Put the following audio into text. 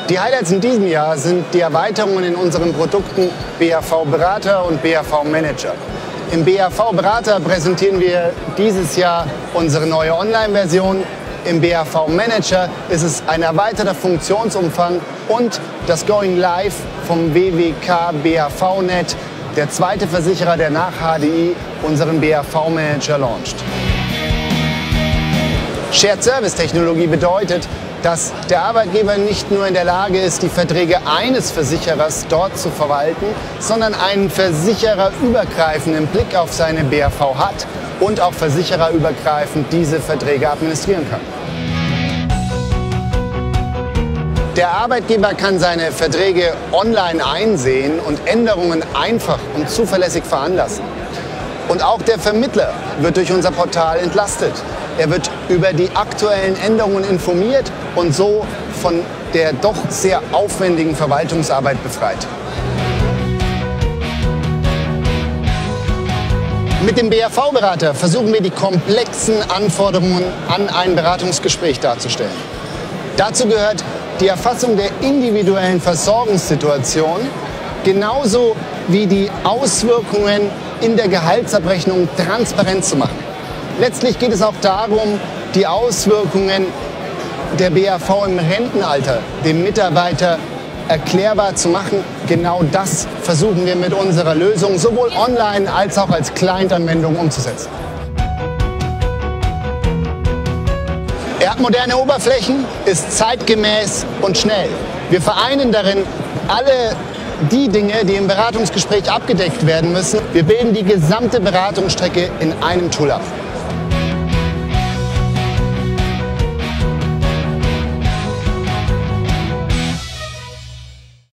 Die Highlights in diesem Jahr sind die Erweiterungen in unseren Produkten BAV Berater und BAV Manager. Im BAV Berater präsentieren wir dieses Jahr unsere neue Online-Version. Im BAV Manager ist es ein erweiterter Funktionsumfang und das Going Live vom WWK BAV-Net, der zweite Versicherer, der nach HDI unseren BAV Manager launcht. Shared Service Technologie bedeutet, dass der Arbeitgeber nicht nur in der Lage ist, die Verträge eines Versicherers dort zu verwalten, sondern einen versichererübergreifenden Blick auf seine BAV hat und auch versichererübergreifend diese Verträge administrieren kann. Der Arbeitgeber kann seine Verträge online einsehen und Änderungen einfach und zuverlässig veranlassen. Und auch der Vermittler wird durch unser Portal entlastet. Er wird über die aktuellen Änderungen informiert und so von der doch sehr aufwendigen Verwaltungsarbeit befreit. Mit dem BAV-Berater versuchen wir, die komplexen Anforderungen an ein Beratungsgespräch darzustellen. Dazu gehört die Erfassung der individuellen Versorgungssituation, genauso wie die Auswirkungen in der Gehaltsabrechnung transparent zu machen. Letztlich geht es auch darum, die Auswirkungen der BAV im Rentenalter dem Mitarbeiter erklärbar zu machen. Genau das versuchen wir mit unserer Lösung sowohl online als auch als Client-Anwendung umzusetzen. Er hat moderne Oberflächen, ist zeitgemäß und schnell. Wir vereinen darin alle die Dinge, die im Beratungsgespräch abgedeckt werden müssen. Wir bilden die gesamte Beratungsstrecke in einem Tool ab.